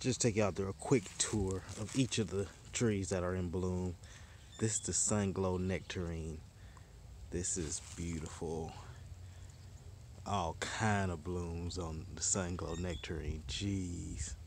Just take y'all through a quick tour of each of the trees that are in bloom. This is the Sunglo Nectarine. This is beautiful. All kind of blooms on the Sunglo Nectarine. Jeez.